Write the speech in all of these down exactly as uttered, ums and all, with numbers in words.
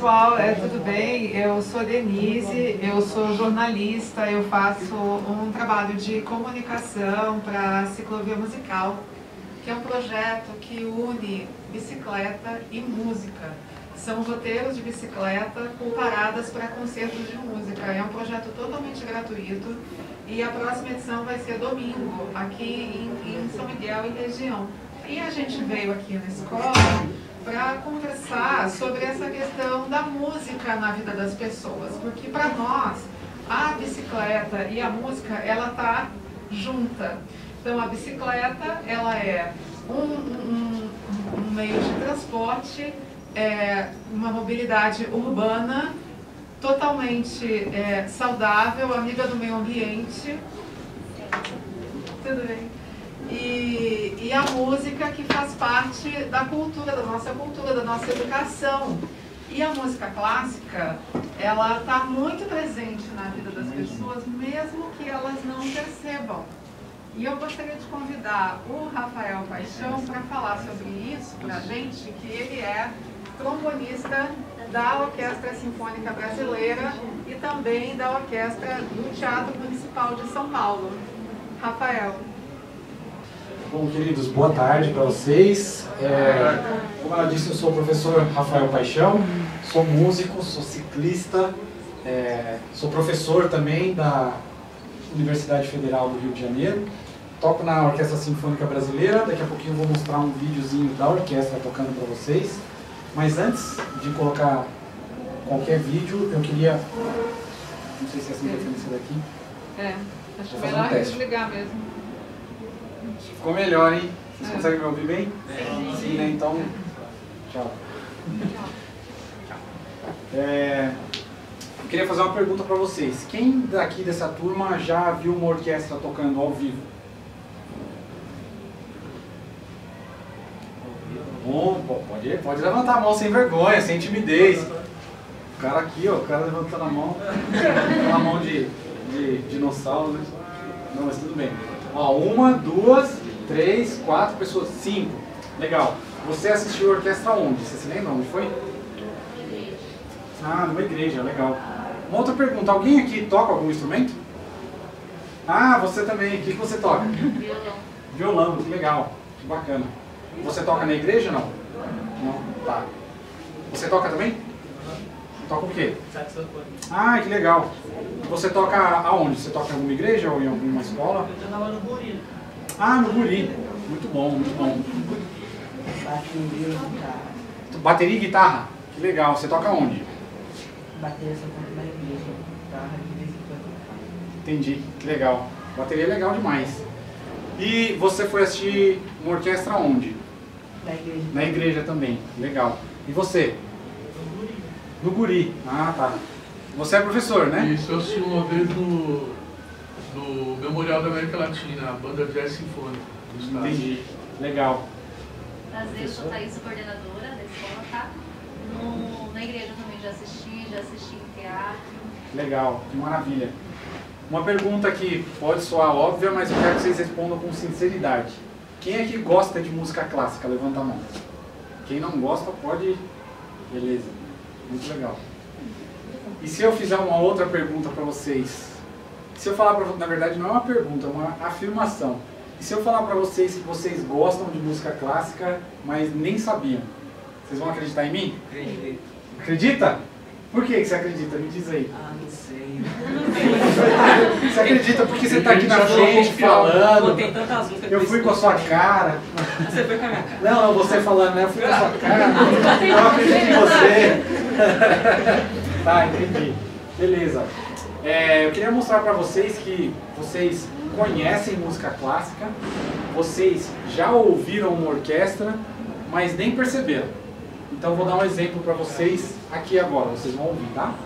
pessoal, é, tudo bem? Eu sou Denise, eu sou jornalista, eu faço um trabalho de comunicação para a Ciclovia Musical, que é um projeto que une bicicleta e música. São roteiros de bicicleta com paradas para concertos de música. É um projeto totalmente gratuito e a próxima edição vai ser domingo, aqui em, em São Miguel e região. E a gente veio aqui na escola para conversar sobre essa questão da música na vida das pessoas, porque para nós a bicicleta e a música ela tá junta. Então a bicicleta ela é um, um, um meio de transporte, é uma mobilidade urbana totalmente é, saudável, amiga do meio ambiente. Tudo bem? E, e a música que faz parte da cultura, da nossa cultura, da nossa educação. E a música clássica, ela está muito presente na vida das pessoas, mesmo que elas não percebam. E eu gostaria de convidar o Rafael Paixão para falar sobre isso para a gente, que ele é trombonista da Orquestra Sinfônica Brasileira e também da Orquestra do Teatro Municipal de São Paulo. Rafael. Bom, queridos, boa tarde para vocês. É, como ela disse, eu sou o professor Rafael Paixão, sou músico, sou ciclista, é, sou professor também da Universidade Federal do Rio de Janeiro, toco na Orquestra Sinfônica Brasileira, daqui a pouquinho eu vou mostrar um videozinho da orquestra tocando para vocês, mas antes de colocar qualquer vídeo, eu queria, não sei se é assim que vai ser daqui. É, acho melhor um desligar mesmo. Ficou melhor, hein? Vocês é. conseguem me ouvir bem? Sim, Sim né? Então, tchau. É, eu queria fazer uma pergunta para vocês. Quem daqui dessa turma já viu uma orquestra tocando ao vivo? Bom, pode, pode levantar a mão sem vergonha, sem timidez. O cara aqui, ó, o cara levantando a mão, aquela mão de, de dinossauro, né? Não, mas tudo bem. Ó, uma, duas, três, quatro pessoas, cinco. Legal. Você assistiu a orquestra onde? Você se lembra onde foi? Ah, numa igreja, legal. Uma outra pergunta, alguém aqui toca algum instrumento? Ah, você também. O que você toca? Violão. Violão, que legal. Que bacana. Você toca na igreja ou não? Não? Tá. Você toca também? Toca o quê? Saxofone. Ah, que legal. Você toca aonde? Você toca em alguma igreja ou em alguma escola? Eu tocava no Guri. Ah, no Guri. Muito bom, muito bom. Bateria e guitarra. Bateria e guitarra? Que legal. Você toca onde? Bateria só toca na igreja. Guitarra de vez em quando. Entendi. Que legal. Bateria é legal demais. E você foi assistir uma orquestra onde? Na igreja. Na igreja também. Legal. E você? No Guri. Ah, tá. Você é professor, né? Isso, eu assisti uma vez no, no Memorial da América Latina, a banda Jazz Sinfônica do estado. Entendi. Legal. Prazer, eu sou Thaís, coordenadora da escola, tá? No, na igreja também já assisti, já assisti em teatro. Legal, que maravilha. Uma pergunta que pode soar óbvia, mas eu quero que vocês respondam com sinceridade. Quem é que gosta de música clássica? Levanta a mão. Quem não gosta pode... Beleza. Muito legal. E se eu fizer uma outra pergunta para vocês? Se eu falar para na verdade não é uma pergunta, é uma afirmação. E se eu falar para vocês que vocês gostam de música clássica, mas nem sabiam? Vocês vão acreditar em mim? Acredito. Acredita? Por que você acredita? Me diz aí. Ah, não sei. Você acredita porque você está aqui na frente falando. Tem tantas músicas. Eu fui com a sua cara. Você foi com a minha cara. Não, não, você falando, né? Eu fui com a sua cara. Eu acredito em você. Tá, entendi. Beleza. É, eu queria mostrar para vocês que vocês conhecem música clássica, vocês já ouviram uma orquestra, mas nem perceberam. Então eu vou dar um exemplo para vocês aqui agora, vocês vão ouvir, tá?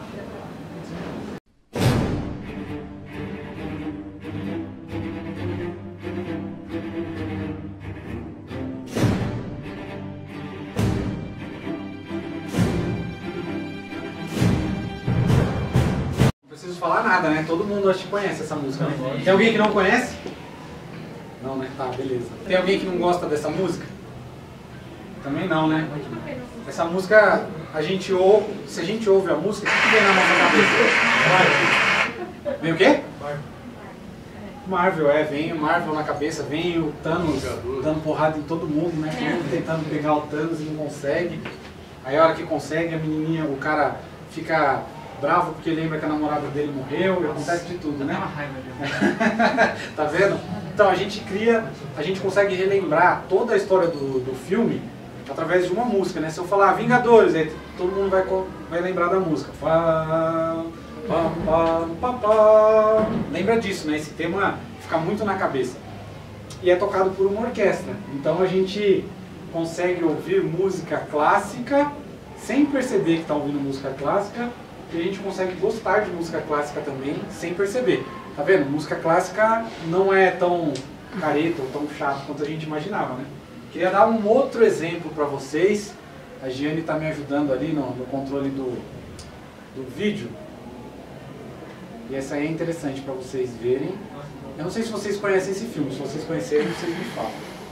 Não preciso falar nada, né? Todo mundo acho que conhece essa música, né? Tem alguém que não conhece? Não, né? Tá, beleza. Tem alguém que não gosta dessa música? Também não, né? Essa música, a gente ouve, se a gente ouve a música, o que vem na nossa cabeça? Vem o quê? Marvel, é, vem o Marvel na cabeça, vem o Thanos dando porrada em todo mundo, né? Todo mundo tentando pegar o Thanos e não consegue. Aí a hora que consegue, a menininha, o cara fica bravo porque lembra que a namorada dele morreu, e acontece de tudo, né? Tá vendo? Então a gente cria, a gente consegue relembrar toda a história do, do filme através de uma música, né? Se eu falar Vingadores, aí todo mundo vai, vai lembrar da música. Pá, pá, pá, pá, pá. Lembra disso, né? Esse tema fica muito na cabeça. E é tocado por uma orquestra. Então a gente consegue ouvir música clássica sem perceber que está ouvindo música clássica. E a gente consegue gostar de música clássica também sem perceber. Tá vendo? Música clássica não é tão careta ou tão chato quanto a gente imaginava, né? Queria dar um outro exemplo para vocês. A Giane está me ajudando ali no, no controle do, do vídeo. E essa aí é interessante para vocês verem. Eu não sei se vocês conhecem esse filme. Se vocês conhecerem, vocês me falam.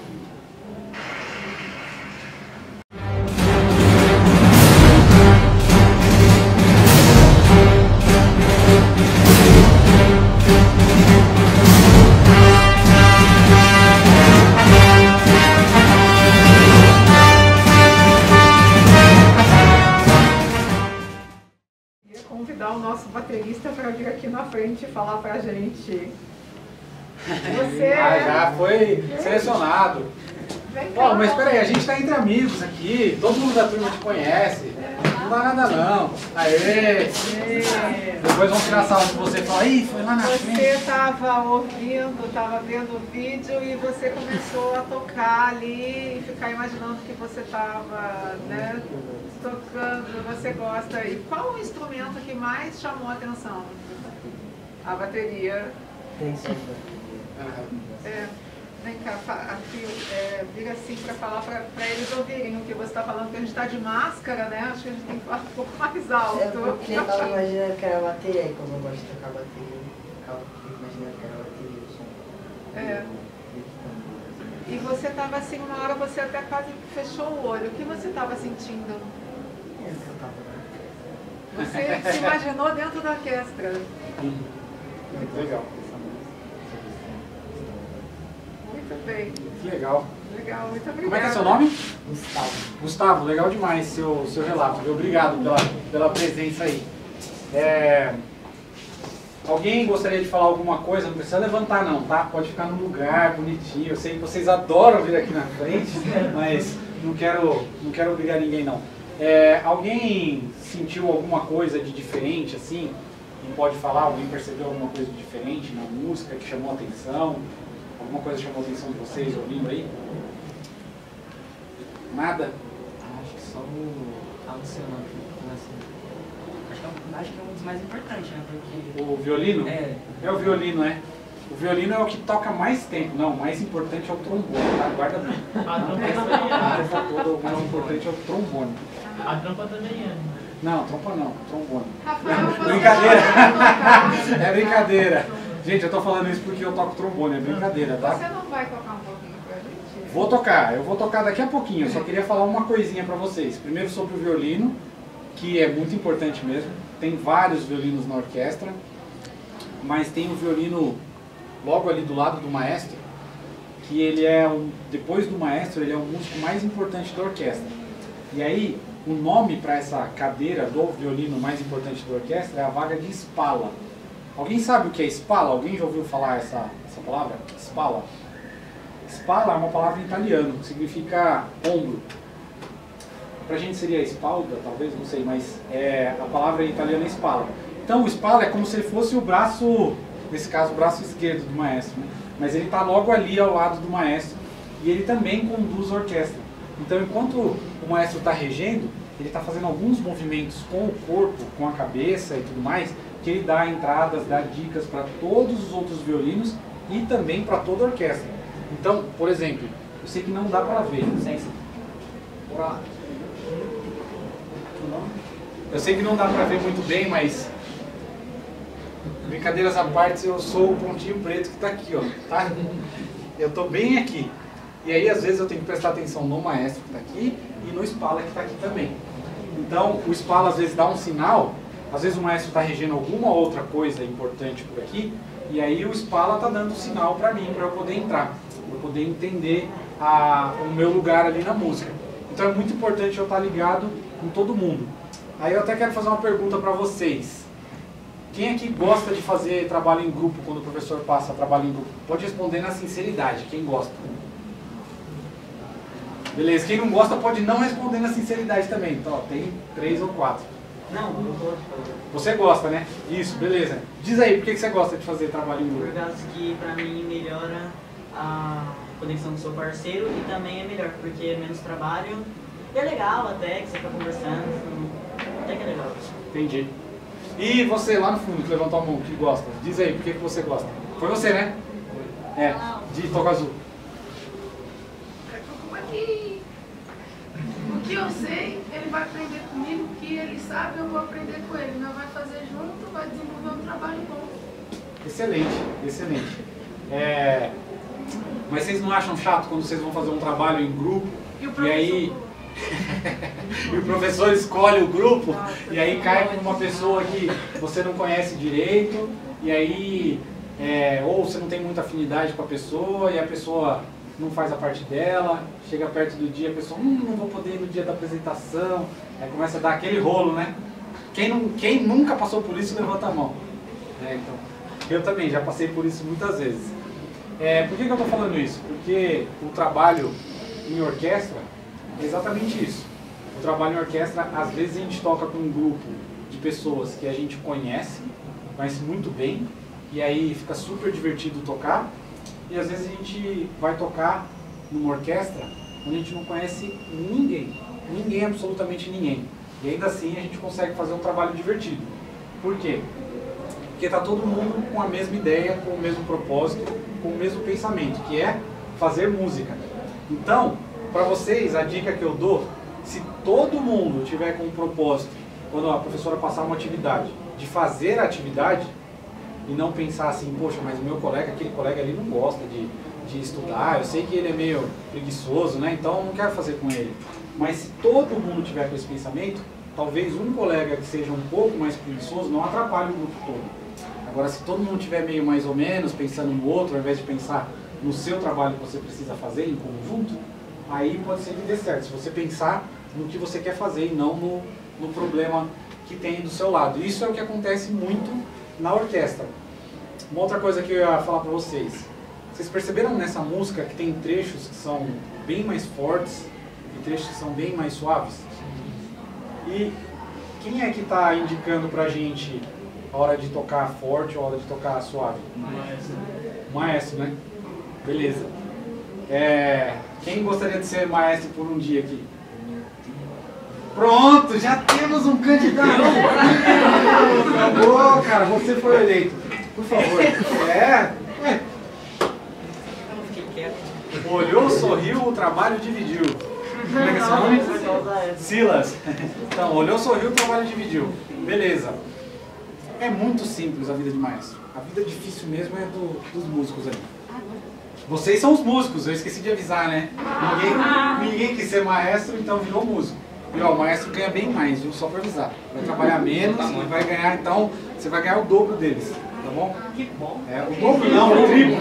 O nosso baterista para vir aqui na frente e falar pra gente. Você ah, já foi selecionado. Bom, mas espera aí, a gente tá entre amigos aqui, todo mundo da turma te conhece. Não dá nada não. Aê! Depois vão tirar sarro de você e falar, ih, foi lá na frente. Você estava ouvindo, estava vendo o vídeo e você começou a tocar ali e ficar imaginando que você estava, né, tocando, você gosta. E qual o instrumento que mais chamou a atenção? A bateria. Tem sim. É. Vem cá, aqui, é, vira assim para falar para eles ouvirem o que você está falando, porque a gente está de máscara, né? Acho que a gente tem que falar um pouco mais alto. É porque eu estava imaginando que era bateria, e como eu gosto de tocar bateria, eu imaginando que era bateria, o som. É. E você estava assim, uma hora você até quase fechou o olho. O que você estava sentindo? É, eu tava. Você se imaginou dentro da orquestra. Muito legal. Muito bem. Que legal. Legal, muito obrigada. Como é que é seu nome? Gustavo. Gustavo, legal demais seu, seu relato. Viu? Obrigado pela, pela presença aí. É... Alguém gostaria de falar alguma coisa? Não precisa levantar não, tá? Pode ficar no lugar, bonitinho. Eu sei que vocês adoram vir aqui na frente, mas não quero, não quero obrigar ninguém não. É, alguém sentiu alguma coisa de diferente assim? Quem pode falar? Alguém percebeu alguma coisa de diferente na música que chamou a atenção? Alguma coisa chamou a atenção de vocês ouvindo aí? Nada? Acho que só o Luciano assim. Acho que, é, acho que é um dos mais importantes, né? Porque... O violino? É. É o violino, é. O violino é o que toca mais tempo. Não, o mais importante é o trombone, tá? Guarda bem. A trompa também A é. trompa toda, o mais importante é o trombone. A trompa também é. Não, trompa não, trombone. Rafael, você Brincadeira. vai É brincadeira. Gente, eu tô falando isso porque eu toco trombone, é brincadeira, tá? Você não vai tocar um pouquinho pra gente? Vou tocar, eu vou tocar daqui a pouquinho. Eu só queria falar uma coisinha pra vocês. Primeiro sobre o violino, que é muito importante mesmo. Tem vários violinos na orquestra, mas tem o violino logo ali do lado do maestro, que ele é, um, depois do maestro, ele é o músico mais importante da orquestra. E aí, o nome para essa cadeira do violino mais importante da orquestra é a vaga de Spalla. Alguém sabe o que é Spalla? Alguém já ouviu falar essa, essa palavra? Spalla. Spalla é uma palavra em italiano, que significa ombro. Pra gente seria espalda, talvez, não sei, mas é, a palavra em italiano é Spalla. Então o Spalla é como se ele fosse o braço, nesse caso o braço esquerdo do maestro, né? Mas ele está logo ali ao lado do maestro e ele também conduz a orquestra. Então enquanto o maestro está regendo, ele está fazendo alguns movimentos com o corpo, com a cabeça e tudo mais, que ele dá entradas, dá dicas para todos os outros violinos e também para toda a orquestra. Então, por exemplo, eu sei que não dá para ver, licença. Eu sei que não dá para ver muito bem, mas brincadeiras à parte, eu sou o pontinho preto que está aqui, ó, tá? Eu estou bem aqui. E aí, às vezes, eu tenho que prestar atenção no maestro que está aqui e no Spala que está aqui também. Então, o Spala, às vezes, dá um sinal, às vezes o maestro está regendo alguma outra coisa importante por aqui, e aí o Spala está dando sinal para mim, para eu poder entrar, para eu poder entender a, o meu lugar ali na música. Então, é muito importante eu estar ligado com todo mundo. Aí eu até quero fazer uma pergunta para vocês. Quem aqui gosta de fazer trabalho em grupo, quando o professor passa trabalho em grupo? Pode responder na sinceridade, quem gosta. Beleza, quem não gosta pode não responder na sinceridade também. Então, ó, tem três ou quatro. Não, eu gosto de fazer. Você gosta, né? Isso, beleza. Diz aí, por que você gosta de fazer trabalho em grupo? Por causa que pra mim melhora a conexão com o seu parceiro e também é melhor, porque é menos trabalho. E é legal até que você tá conversando, até que é legal. Entendi. E você lá no fundo, que levantou a mão, que gosta? Diz aí, por que que você gosta? Foi você, né? É, de Toca Azul. O que eu sei, ele vai aprender comigo, o que ele sabe, eu vou aprender com ele. Nós vamos fazer junto, vai desenvolver um trabalho bom. Excelente, excelente. É... Mas vocês não acham chato quando vocês vão fazer um trabalho em grupo E, o e aí e o professor escolhe o grupo e aí cai com uma pessoa que você não conhece direito e aí é... ou você não tem muita afinidade com a pessoa e a pessoa não faz a parte dela, chega perto do dia, a pessoa, hum, não vou poder ir no dia da apresentação, aí começa a dar aquele rolo, né? Quem, não, quem nunca passou por isso, levanta a mão. É, então, eu também já passei por isso muitas vezes. É, por que, que eu estou falando isso? Porque o trabalho em orquestra é exatamente isso. O trabalho em orquestra, às vezes a gente toca com um grupo de pessoas que a gente conhece, conhece muito bem, e aí fica super divertido tocar. E às vezes a gente vai tocar numa orquestra onde a gente não conhece ninguém, ninguém, absolutamente ninguém. E ainda assim a gente consegue fazer um trabalho divertido. Por quê? Porque está todo mundo com a mesma ideia, com o mesmo propósito, com o mesmo pensamento, que é fazer música. Então, para vocês, a dica que eu dou, se todo mundo tiver com um propósito, quando a professora passar uma atividade, de fazer a atividade, e não pensar assim, poxa, mas o meu colega, aquele colega ali não gosta de, de estudar, eu sei que ele é meio preguiçoso, né? Então eu não quero fazer com ele. Mas se todo mundo tiver com esse pensamento, talvez um colega que seja um pouco mais preguiçoso não atrapalhe o grupo todo. Agora, se todo mundo tiver meio mais ou menos, pensando no outro, ao invés de pensar no seu trabalho que você precisa fazer em conjunto, aí pode ser que dê certo. Se você pensar no que você quer fazer e não no, no problema que tem do seu lado. Isso é o que acontece muito na orquestra. Uma outra coisa que eu ia falar para vocês. Vocês perceberam nessa música que tem trechos que são bem mais fortes e trechos que são bem mais suaves? E quem é que está indicando pra gente a hora de tocar forte ou a hora de tocar suave? Maestro. Maestro, né? Beleza. É... Quem gostaria de ser maestro por um dia aqui? Pronto, já temos um candidato. Acabou, cara, você foi eleito. Por favor. É. é. Olhou, sorriu, o trabalho dividiu. Como é que é esse nome? Silas. Então, olhou, sorriu, o trabalho dividiu. Beleza. É muito simples a vida de maestro. A vida difícil mesmo é do, dos músicos ali. Vocês são os músicos, eu esqueci de avisar, né? Ninguém, ninguém quis ser maestro, então virou músico. E ó, o maestro ganha bem mais, viu? Só pra avisar. Vai trabalhar menos e vai ganhar, então, você vai ganhar o dobro deles, tá bom? Que bom. É, o dobro não, o triplo.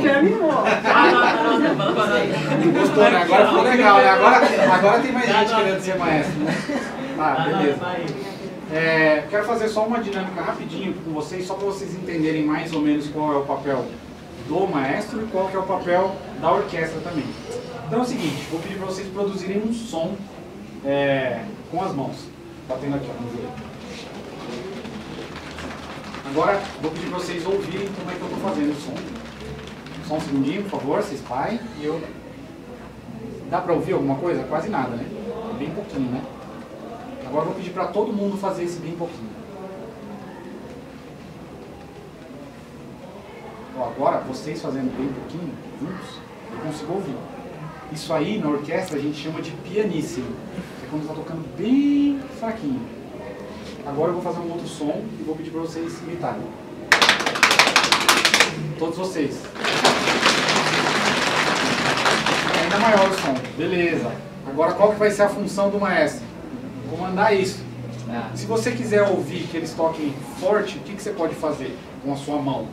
Gostou, né? Agora ficou legal, né? Agora, agora tem mais gente querendo ser maestro, né? Tá, beleza. É, quero fazer só uma dinâmica rapidinho com vocês, só para vocês entenderem mais ou menos qual é o papel do maestro e qual que é o papel da orquestra também. Então é o seguinte, vou pedir para vocês produzirem um som é, com as mãos. Batendo aqui, ó, no joelho. Agora vou pedir para vocês ouvirem como é que eu estou fazendo o som. Só um segundinho, por favor, vocês parem. E eu... Dá para ouvir alguma coisa? Quase nada, né? É bem pouquinho, né? Agora eu vou pedir para todo mundo fazer esse bem pouquinho. Ó, agora, vocês fazendo bem pouquinho, juntos, eu consigo ouvir. Isso aí, na orquestra, a gente chama de pianíssimo. Que é quando está tocando bem fraquinho. Agora eu vou fazer um outro som e vou pedir para vocês imitarem. Todos vocês. até maior o som. Beleza. Agora qual que vai ser a função do maestro? Comandar isso. Se você quiser ouvir que eles toquem forte, o que, que você pode fazer com a sua mão?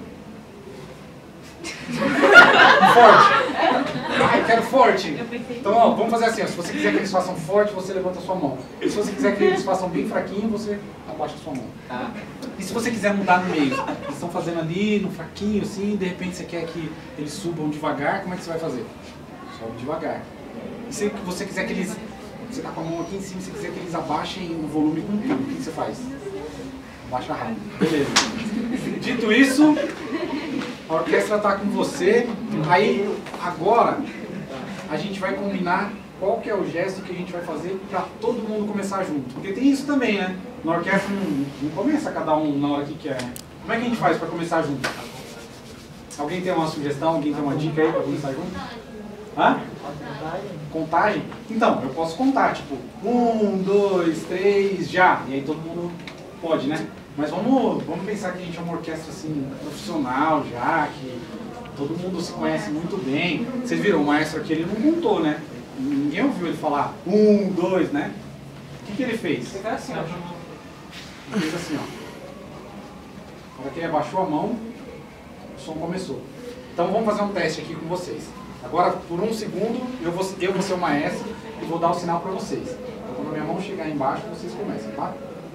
Forte. Ah, eu quero forte. Então, ó, vamos fazer assim, ó. Se você quiser que eles façam forte, você levanta a sua mão. E se você quiser que eles façam bem fraquinho, você abaixa a sua mão. Tá? E se você quiser mudar no meio? Eles estão fazendo ali, no fraquinho, assim, de repente você quer que eles subam devagar, como é que você vai fazer? Sobe devagar. E se você quiser que eles... Você tá com a mão aqui em cima, se você quiser que eles abaixem o volume com tudo, o que você faz? Abaixa rápido. Beleza. Dito isso, a orquestra está com você. Aí, agora, a gente vai combinar qual que é o gesto que a gente vai fazer para todo mundo começar junto. Porque tem isso também, né? Na orquestra não, não começa cada um na hora que quer. Como é que a gente faz para começar junto? Alguém tem uma sugestão? Alguém tem uma dica aí para começar junto? Hã? Contagem? Então, eu posso contar, tipo, um, dois, três, já. E aí todo mundo pode, né? Mas vamos, vamos pensar que a gente é uma orquestra assim, profissional já, que todo mundo se conhece muito bem. Vocês viram, o maestro aqui, ele não contou, né? Ninguém ouviu ele falar um, dois, né? O que, que ele fez? Ele fez assim, ó. Ele fez assim, ó. Na hora que ele abaixou a mão, o som começou. Então vamos fazer um teste aqui com vocês. Agora, por um segundo, eu vou, eu vou ser o maestro e vou dar o sinal para vocês. Então, quando a minha mão chegar embaixo, vocês começam, tá?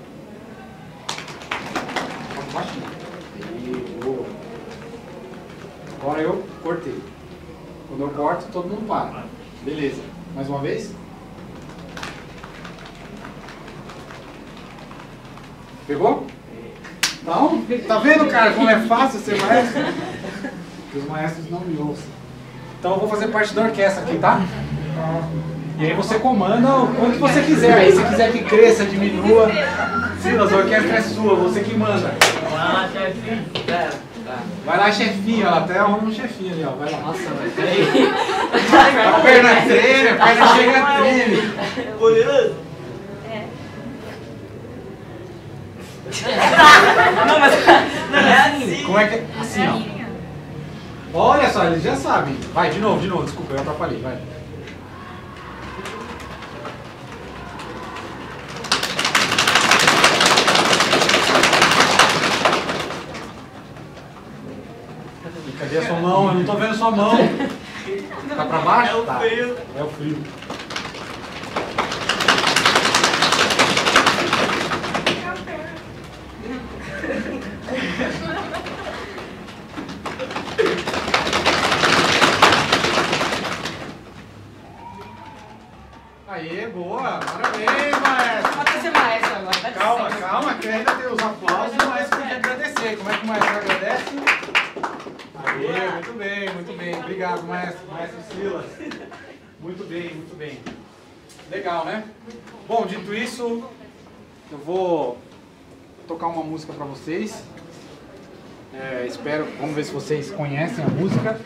Vamos baixinho. E, agora eu cortei. Quando eu corto, todo mundo para. Beleza. Mais uma vez. Pegou? Então, tá vendo, cara, como é fácil ser maestro? Porque os maestros não me ouçam. Então eu vou fazer parte da orquestra aqui, tá? E aí você comanda o quanto você quiser. Aí se quiser que cresça, diminua. Silas, a orquestra é sua, você que manda. Vai lá, chefinho. Vai lá, chefinho, ó. Até arruma um chefinho ali, ó. Vai lá. Nossa, mas peraí. A perna treme, a perna chega a treme. Poderoso? É. Não, mas não é assim. Como é que é? Assim, ó. Olha só, eles já sabem. Vai, de novo, de novo. Desculpa, eu atrapalhei. Vai. Cadê a sua mão? Eu não tô vendo a sua mão. Tá pra baixo? É o tá. frio. É o frio. Aê, boa! Parabéns, maestro! Pode ser maestro agora, vai Calma, calma, que ainda tem os aplausos, o maestro tem que agradecer. Como é que o maestro agradece? Aê, muito bem, muito bem. Obrigado, maestro. Maestro Silas. Muito bem, muito bem. Legal, né? Bom, dito isso, eu vou tocar uma música para vocês. É, espero, vamos ver se vocês conhecem a música.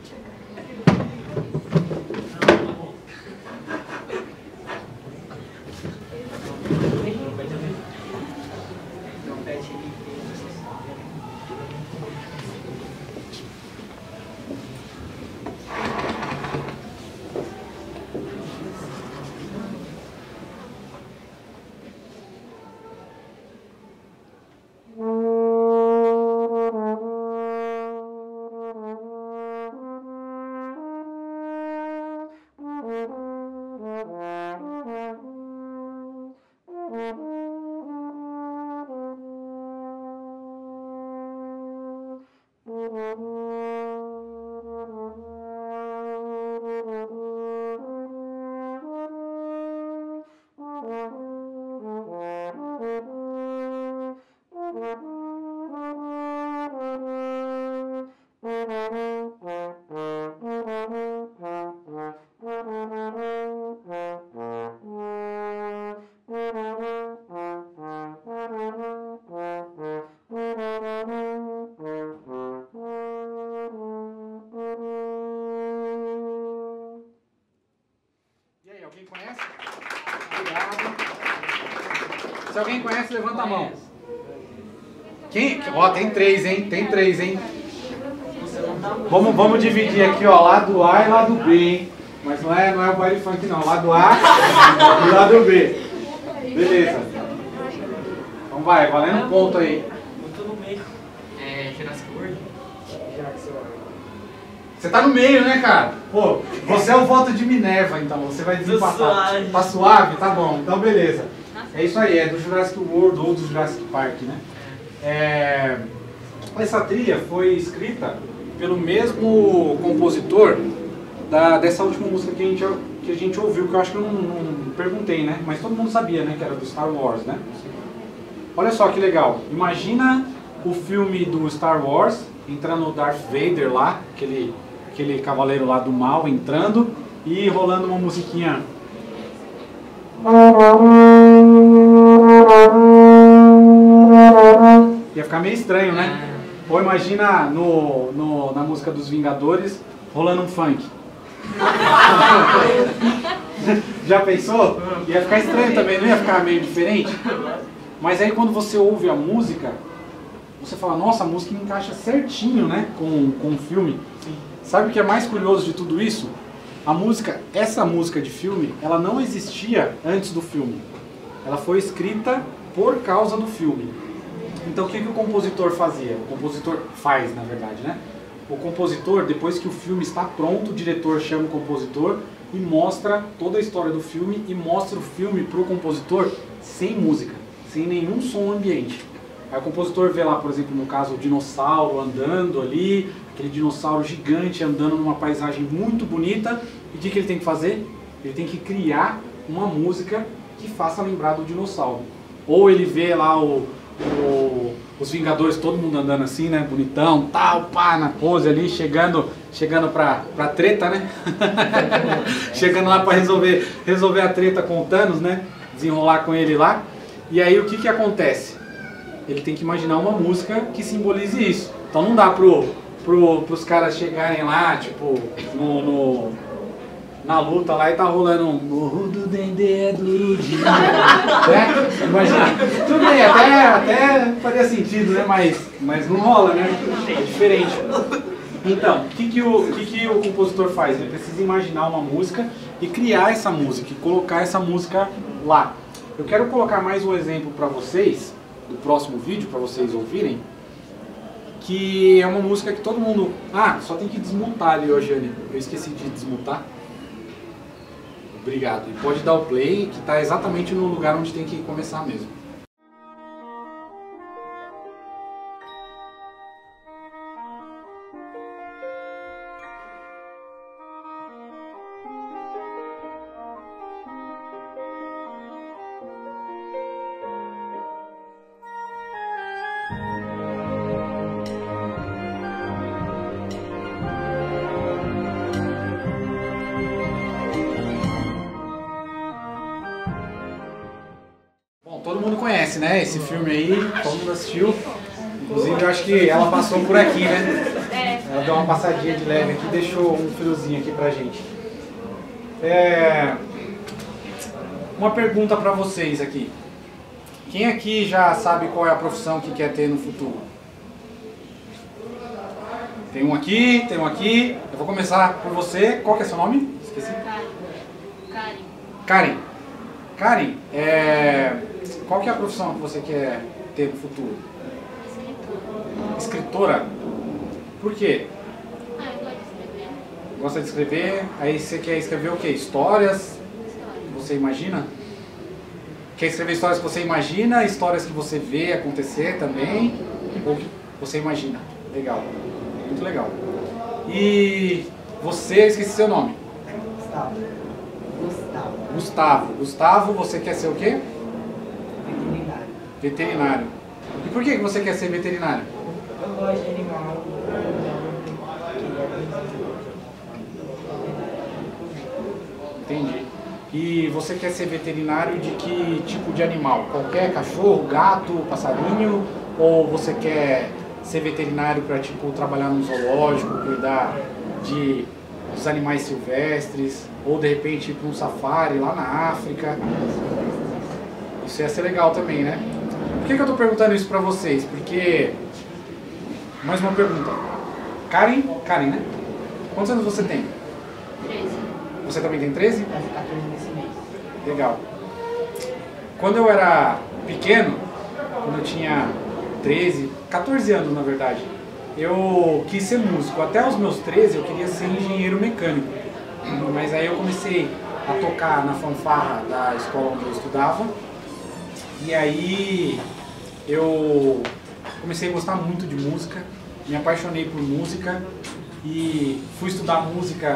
Alguém conhece? Obrigado. Se alguém conhece, levanta a mão. Quem? Ó, tem três, hein? Tem três, hein? Vamos, vamos dividir aqui, ó, lado A e lado B, hein? Mas não é, não é o baile funk não, lado A e lado B. Beleza. Então vai, valendo ponto aí. Muito no meio. É, Jurassic World. Você tá no meio, né, cara? Pô, você é o voto de Minerva, então você vai desempatar. suave. Tá suave? Tá bom, então beleza. É isso aí, é do Jurassic World ou do Jurassic Park, né? É... Essa trilha foi escrita pelo mesmo compositor da, dessa última música que a, gente, que a gente ouviu, que eu acho que eu não, não perguntei, né? Mas todo mundo sabia, né? Que era do Star Wars, né? Olha só que legal. Imagina o filme do Star Wars, entrando o Darth Vader lá, aquele, aquele cavaleiro lá do mal entrando e rolando uma musiquinha. Ia ficar meio estranho, né? Ou imagina no, no, na música dos Vingadores rolando um funk. Já pensou? Ia ficar estranho também, não ia ficar meio diferente? Mas aí quando você ouve a música, você fala, nossa, a música encaixa certinho, né, com, com o filme. Sabe o que é mais curioso de tudo isso? A música, essa música de filme, ela não existia antes do filme. Ela foi escrita por causa do filme. Então o que, que o compositor fazia? O compositor faz, na verdade, né? O compositor, depois que o filme está pronto, o diretor chama o compositor e mostra toda a história do filme e mostra o filme para o compositor sem música, sem nenhum som ambiente. Aí o compositor vê lá, por exemplo, no caso, o dinossauro andando ali, aquele dinossauro gigante andando numa paisagem muito bonita, e o que, que ele tem que fazer? Ele tem que criar uma música que faça lembrar do dinossauro. Ou ele vê lá o, o, os Vingadores, todo mundo andando assim, né, bonitão, tal, pá, na pose ali, chegando, chegando pra, pra treta, né? Chegando lá pra resolver, resolver a treta com o Thanos, né? Desenrolar com ele lá. E aí o que que acontece? Ele tem que imaginar uma música que simbolize isso. Então não dá pro, pro, pros caras chegarem lá, tipo, no, no, na luta lá e tá rolando um Morro do Dendê é Durudinho. Né? Imagina. Tudo bem, até, até faria sentido, né? Mas, mas não rola, né? É diferente. Então, o que, que, o, que, que o compositor faz? Ele precisa imaginar uma música e criar essa música, e colocar essa música lá. Eu quero colocar mais um exemplo para vocês, do próximo vídeo, para vocês ouvirem, que é uma música que todo mundo... Ah, só tem que desmutar ali, ó, Jane. Eu esqueci de desmutar. Obrigado. E pode dar o play, que está exatamente no lugar onde tem que começar mesmo. Todo mundo conhece, né? Esse filme aí, todo mundo assistiu. Inclusive, eu acho que ela passou por aqui, né? Ela deu uma passadinha de leve aqui, deixou um fiozinho aqui pra gente. É... Uma pergunta pra vocês aqui. Quem aqui já sabe qual é a profissão que quer ter no futuro? Tem um aqui, tem um aqui. Eu vou começar por você. Qual que é seu nome? Esqueci. Karen. Karen. Karen, é... qual que é a profissão que você quer ter no futuro? Escritora. Escritora? Por quê? Ah, eu gosto de escrever. Gosta de escrever? Aí você quer escrever o quê? Histórias História. que você imagina? Quer escrever histórias que você imagina, histórias que você vê acontecer também? Ou que você imagina? Legal. Muito legal. E você, esqueci seu nome. Gustavo. Gustavo. Gustavo. Gustavo, você quer ser o quê? Veterinário. Veterinário. E por que você quer ser veterinário? Eu gosto de animal. Entendi. E você quer ser veterinário de que tipo de animal? Qualquer cachorro, gato, passarinho? Ou você quer ser veterinário para tipo trabalhar num zoológico, cuidar de dos animais silvestres? Ou de repente ir para um safari lá na África? Isso ia ser legal também, né? Por que, que eu estou perguntando isso para vocês? Porque... Mais uma pergunta. Karen? Karen, né? Quantos anos você tem? treze. Você também tem treze? Faz quatorze nesse mês. Legal. Quando eu era pequeno, quando eu tinha treze, quatorze anos na verdade, eu quis ser músico. Até os meus treze eu queria ser engenheiro mecânico. Mas aí eu comecei a tocar na fanfarra da escola onde eu estudava. E aí eu comecei a gostar muito de música, me apaixonei por música e fui estudar música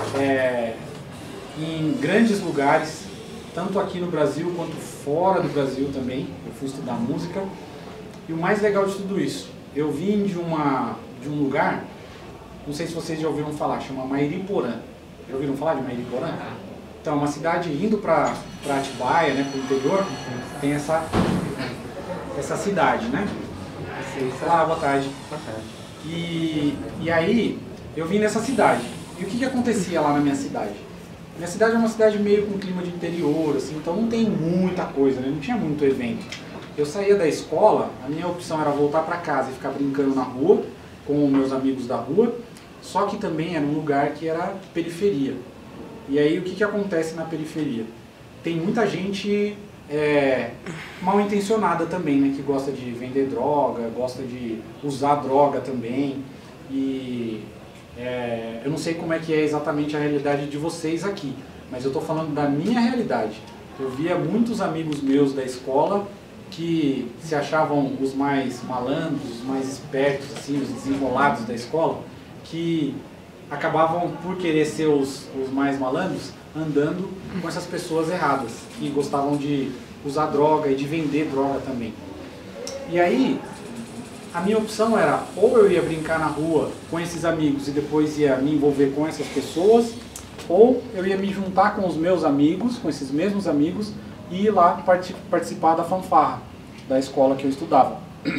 é, em grandes lugares, tanto aqui no Brasil quanto fora do Brasil também. Eu fui estudar música. E o mais legal de tudo isso, eu vim de, uma, de um lugar, não sei se vocês já ouviram falar, chama Mairiporã. Já ouviram falar de Mairiporã? Então, uma cidade indo para Atibaia, né, para o interior, tem essa, essa cidade, né? Olá, boa tarde. Boa tarde. E, e aí, eu vim nessa cidade. E o que, que acontecia lá na minha cidade? Minha cidade é uma cidade meio com clima de interior, assim, então não tem muita coisa, né? Não tinha muito evento. Eu saía da escola, a minha opção era voltar para casa e ficar brincando na rua, com meus amigos da rua, só que também era um lugar que era periferia. E aí o que, que acontece na periferia? Tem muita gente é, mal intencionada também, né? Que gosta de vender droga, gosta de usar droga também. E é, eu não sei como é que é exatamente a realidade de vocês aqui, mas eu estou falando da minha realidade. Eu via muitos amigos meus da escola que se achavam os mais malandros, os mais espertos, assim, os desenrolados da escola, que acabavam por querer ser os, os mais malandros, andando com essas pessoas erradas, que gostavam de usar droga e de vender droga também. E aí, a minha opção era, ou eu ia brincar na rua com esses amigos e depois ia me envolver com essas pessoas, ou eu ia me juntar com os meus amigos, com esses mesmos amigos, e ir lá participar da fanfarra da escola que eu estudava.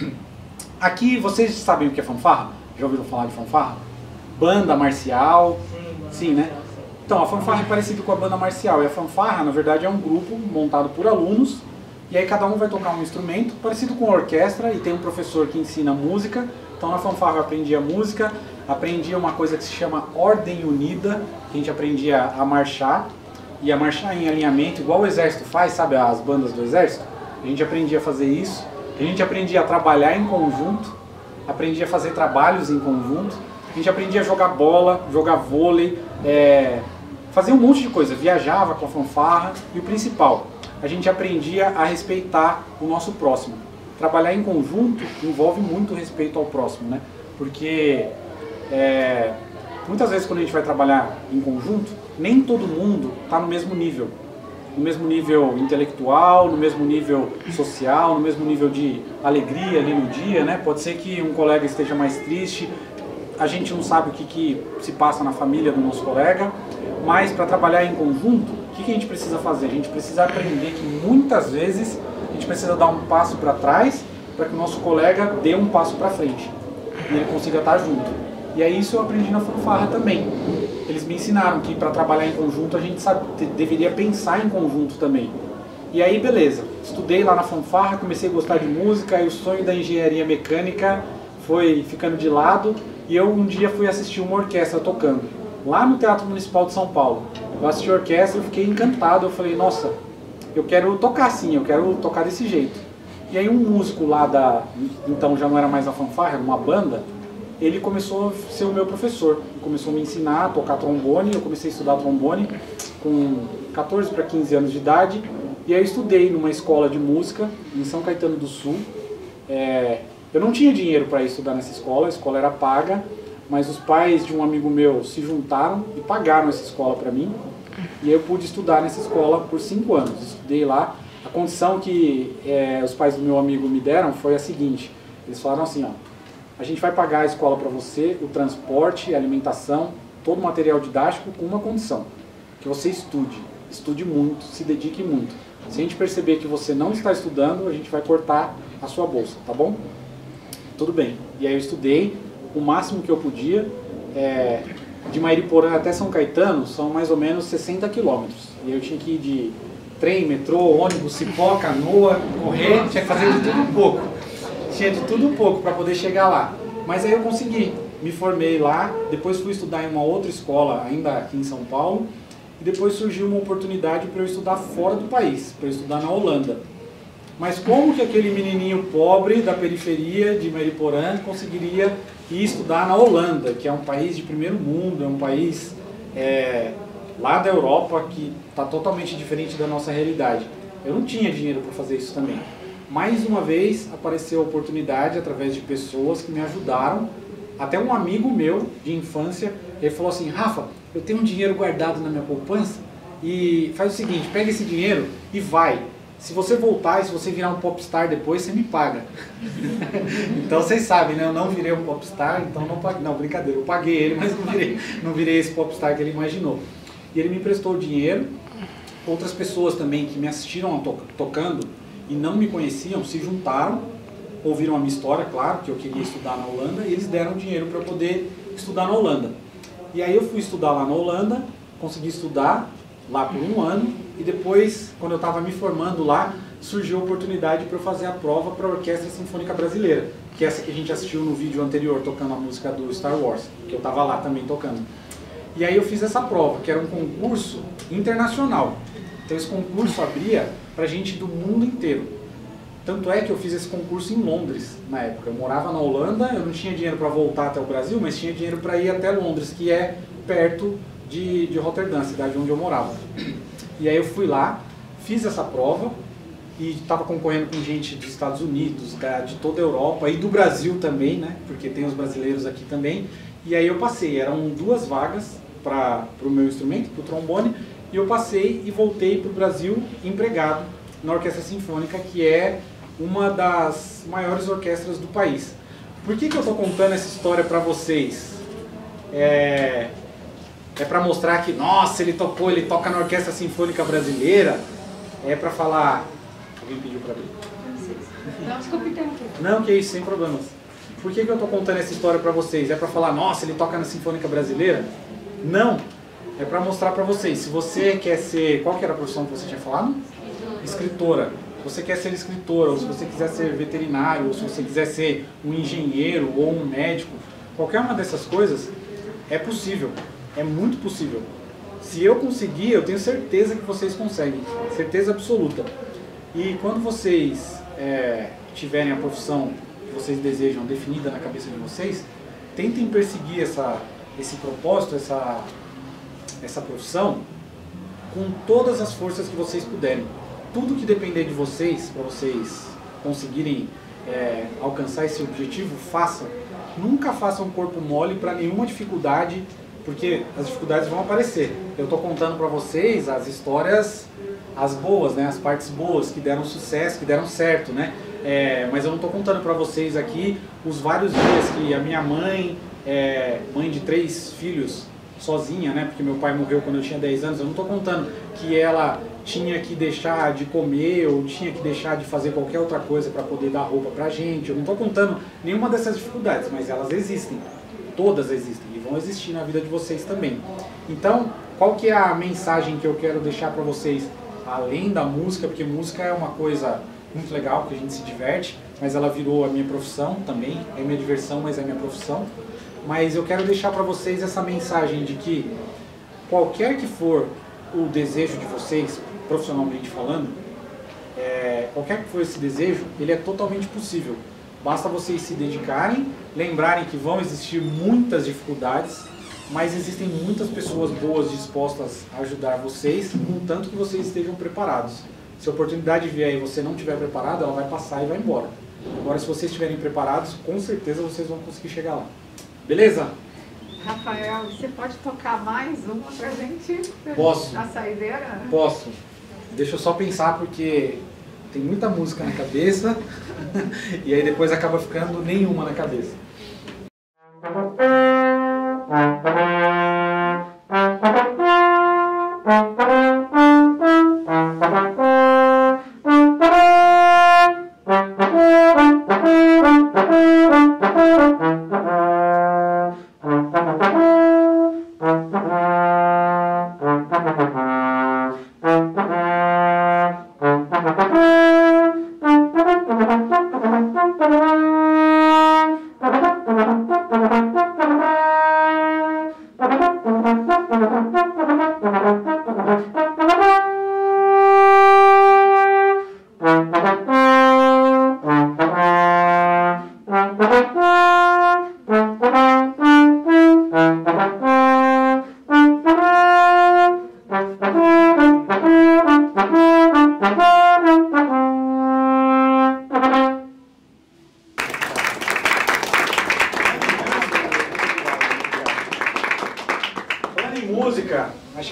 Aqui, vocês sabem o que é fanfarra? Já ouviram falar de fanfarra? Banda marcial? Sim, né? Então, a fanfarra é parecida com a banda marcial. E a fanfarra, na verdade, é um grupo montado por alunos. E aí cada um vai tocar um instrumento, parecido com a orquestra, e tem um professor que ensina música. Então, na fanfarra eu aprendia música, aprendia uma coisa que se chama ordem unida, que a gente aprendia a marchar. E a marchar em alinhamento, igual o exército faz, sabe, as bandas do exército? A gente aprendia a fazer isso, a gente aprendia a trabalhar em conjunto, aprendia a fazer trabalhos em conjunto, a gente aprendia a jogar bola, jogar vôlei, é, fazer um monte de coisa, viajava com a fanfarra e o principal, a gente aprendia a respeitar o nosso próximo. Trabalhar em conjunto envolve muito respeito ao próximo, né? Porque é, muitas vezes quando a gente vai trabalhar em conjunto, nem todo mundo está no mesmo nível. No mesmo nível intelectual, no mesmo nível social, no mesmo nível de alegria ali no dia, né? Pode ser que um colega esteja mais triste, a gente não sabe o que, que se passa na família do nosso colega, mas para trabalhar em conjunto, o que, que a gente precisa fazer? A gente precisa aprender que muitas vezes a gente precisa dar um passo para trás para que o nosso colega dê um passo para frente e ele consiga estar junto. E aí isso eu aprendi na fanfarra também. Eles me ensinaram que para trabalhar em conjunto a gente sabe, deveria pensar em conjunto também. E aí beleza, estudei lá na fanfarra, comecei a gostar de música e o sonho da engenharia mecânica foi ficando de lado e eu um dia fui assistir uma orquestra tocando, lá no Teatro Municipal de São Paulo. Eu assisti a orquestra, eu fiquei encantado, eu falei, nossa, eu quero tocar assim, eu quero tocar desse jeito. E aí um músico lá da, então já não era mais a fanfarra, era uma banda, ele começou a ser o meu professor, começou a me ensinar a tocar trombone, eu comecei a estudar trombone com quatorze para quinze anos de idade, e aí eu estudei numa escola de música em São Caetano do Sul. É, eu não tinha dinheiro para estudar nessa escola, a escola era paga, mas os pais de um amigo meu se juntaram e pagaram essa escola para mim, e eu pude estudar nessa escola por cinco anos, estudei lá. A condição que é, os pais do meu amigo me deram foi a seguinte, eles falaram assim, ó, a gente vai pagar a escola para você, o transporte, a alimentação, todo o material didático com uma condição, que você estude, estude muito, se dedique muito. Se a gente perceber que você não está estudando, a gente vai cortar a sua bolsa, tá bom? Tudo bem. E aí eu estudei o máximo que eu podia, é, de Mairiporã até São Caetano são mais ou menos sessenta quilômetros. E eu tinha que ir de trem, metrô, ônibus, cipó, canoa, correr, tinha que fazer de tudo um pouco. Tinha de tudo um pouco para poder chegar lá. Mas aí eu consegui, me formei lá, depois fui estudar em uma outra escola, ainda aqui em São Paulo, e depois surgiu uma oportunidade para eu estudar fora do país, para eu estudar na Holanda. Mas como que aquele menininho pobre da periferia de Mariporã conseguiria ir estudar na Holanda, que é um país de primeiro mundo, é um país é, lá da Europa que está totalmente diferente da nossa realidade? Eu não tinha dinheiro para fazer isso também. Mais uma vez apareceu a oportunidade através de pessoas que me ajudaram. Até um amigo meu de infância, ele falou assim: Rafa, eu tenho um dinheiro guardado na minha poupança e faz o seguinte, pega esse dinheiro e vai. Se você voltar e se você virar um popstar depois, você me paga. Então vocês sabem, né? Eu não virei um popstar, então não paguei. Não, brincadeira, eu paguei ele, mas não virei, não virei esse popstar que ele imaginou. E ele me emprestou o dinheiro. Outras pessoas também que me assistiram to tocando e não me conheciam, se juntaram, ouviram a minha história, claro, que eu queria estudar na Holanda, e eles deram dinheiro para eu poder estudar na Holanda. E aí eu fui estudar lá na Holanda, consegui estudar lá por um ano, e depois, quando eu estava me formando lá, surgiu a oportunidade para eu fazer a prova para a Orquestra Sinfônica Brasileira, que é essa que a gente assistiu no vídeo anterior, tocando a música do Star Wars, que eu estava lá também tocando. E aí eu fiz essa prova, que era um concurso internacional. Então esse concurso abria para gente do mundo inteiro. Tanto é que eu fiz esse concurso em Londres, na época. Eu morava na Holanda, eu não tinha dinheiro para voltar até o Brasil, mas tinha dinheiro para ir até Londres, que é perto de, de Roterdã, cidade onde eu morava. E aí eu fui lá, fiz essa prova, e estava concorrendo com gente dos Estados Unidos, da, de toda a Europa, e do Brasil também, né? Porque tem os brasileiros aqui também. E aí eu passei, eram duas vagas para o meu instrumento, para o trombone, e eu passei e voltei para o Brasil empregado na Orquestra Sinfônica, que é uma das maiores orquestras do país. Por que que eu estou contando essa história para vocês? É, é para mostrar que, nossa, ele tocou, ele toca na Orquestra Sinfônica Brasileira? É para falar... Alguém pediu para abrir? Não, desculpe interromper. Não, que é isso, sem problemas. Por que que eu estou contando essa história para vocês? É para falar, nossa, ele toca na Sinfônica Brasileira? Não. É para mostrar para vocês, se você quer ser... Qual que era a profissão que você tinha falado? Escritora. Se você quer ser escritora, ou se você quiser ser veterinário, ou se você quiser ser um engenheiro ou um médico, qualquer uma dessas coisas é possível. É muito possível. Se eu conseguir, eu tenho certeza que vocês conseguem. Certeza absoluta. E quando vocês é, tiverem a profissão que vocês desejam definida na cabeça de vocês, tentem perseguir essa, esse propósito, essa, essa profissão, com todas as forças que vocês puderem. Tudo que depender de vocês, para vocês conseguirem é, alcançar esse objetivo, façam. Nunca façam corpo mole para nenhuma dificuldade, porque as dificuldades vão aparecer. Eu estou contando para vocês as histórias, as boas, né, as partes boas, que deram sucesso, que deram certo, né? É, mas eu não estou contando para vocês aqui os vários dias que a minha mãe, é, mãe de três filhos, sozinha, né, porque meu pai morreu quando eu tinha dez anos, eu não estou contando que ela tinha que deixar de comer ou tinha que deixar de fazer qualquer outra coisa para poder dar roupa pra gente. Eu não estou contando nenhuma dessas dificuldades, mas elas existem. Todas existem e vão existir na vida de vocês também. Então, qual que é a mensagem que eu quero deixar para vocês? Além da música, porque música é uma coisa muito legal, que a gente se diverte, mas ela virou a minha profissão também. É minha diversão, mas é minha profissão. Mas eu quero deixar para vocês essa mensagem de que qualquer que for o desejo de vocês, profissionalmente falando, é, qualquer que for esse desejo, ele é totalmente possível. Basta vocês se dedicarem, lembrarem que vão existir muitas dificuldades, mas existem muitas pessoas boas dispostas a ajudar vocês, contanto que vocês estejam preparados. Se a oportunidade vier e você não estiver preparado, ela vai passar e vai embora. Agora, se vocês estiverem preparados, com certeza vocês vão conseguir chegar lá. Beleza? Rafael, você pode tocar mais uma pra gente? Posso. A saideira? Posso. Deixa eu só pensar, porque tem muita música na cabeça e aí depois acaba ficando nenhuma na cabeça.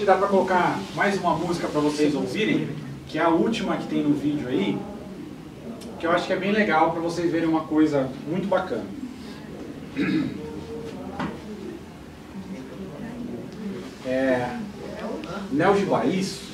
que dá para colocar mais uma música para vocês ouvirem, que é a última que tem no vídeo aí, que eu acho que é bem legal para vocês verem uma coisa muito bacana. É, Nel Giba, isso.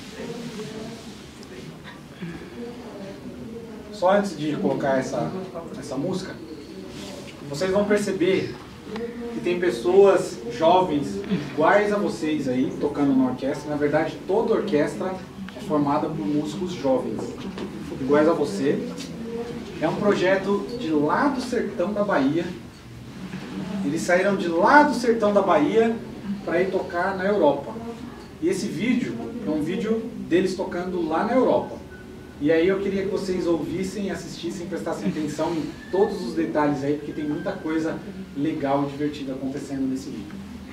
Só antes de colocar essa, essa música, vocês vão perceber que tem pessoas jovens iguais a vocês aí, tocando na orquestra. Na verdade, toda orquestra é formada por músicos jovens, iguais a você. É um projeto de lá do sertão da Bahia. Eles saíram de lá do sertão da Bahia para ir tocar na Europa. E esse vídeo é um vídeo deles tocando lá na Europa. E aí eu queria que vocês ouvissem, assistissem, prestassem atenção em todos os detalhes aí, porque tem muita coisa legal e divertida acontecendo nesse vídeo.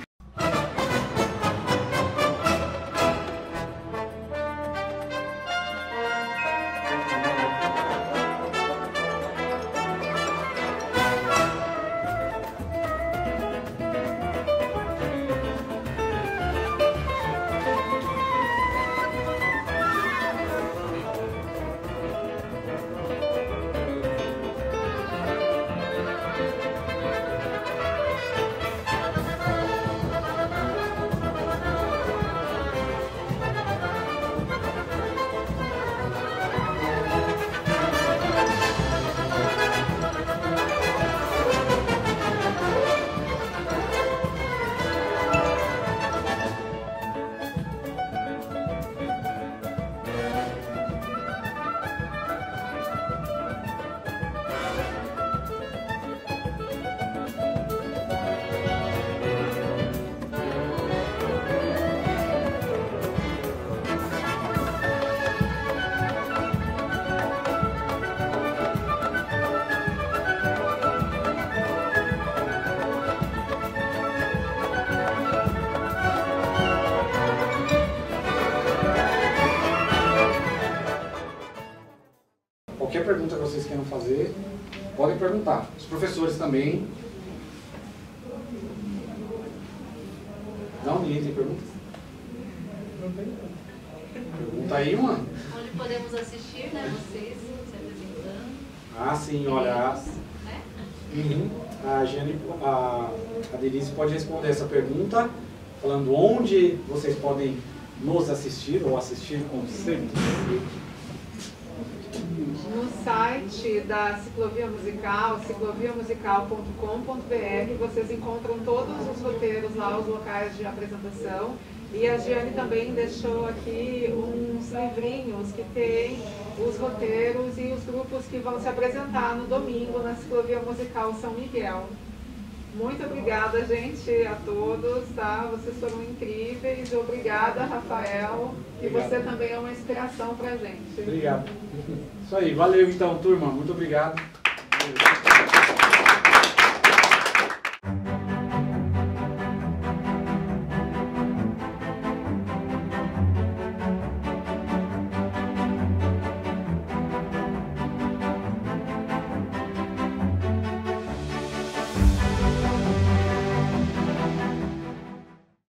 Qualquer pergunta que vocês queiram fazer, podem perguntar. Os professores também. Não, ninguém tem pergunta? Pergunta aí, mano. Onde podemos assistir, né, vocês se apresentando. Ah, sim, olha. A, Né? uhum, a, Jane, a, a Denise pode responder essa pergunta, falando onde vocês podem nos assistir ou assistir concertos. No site da Ciclovia Musical, ciclovia musical ponto com ponto br, vocês encontram todos os roteiros lá, os locais de apresentação. E a Giane também deixou aqui uns livrinhos que tem os roteiros e os grupos que vão se apresentar no domingo na Ciclovia Musical São Miguel. Muito obrigada, gente, a todos, tá? Vocês foram incríveis. Obrigada, Rafael. E Obrigado. você também é uma inspiração pra gente. Obrigado. Isso aí, valeu então, turma. Muito obrigado.